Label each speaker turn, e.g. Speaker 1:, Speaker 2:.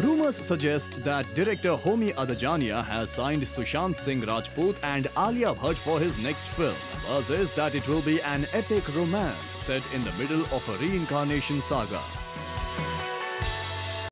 Speaker 1: Rumors suggest that director Homi Adajania has signed Sushant Singh Rajput and Alia Bhatt for his next film. Buzz is that it will be an epic romance set in the middle of a reincarnation saga.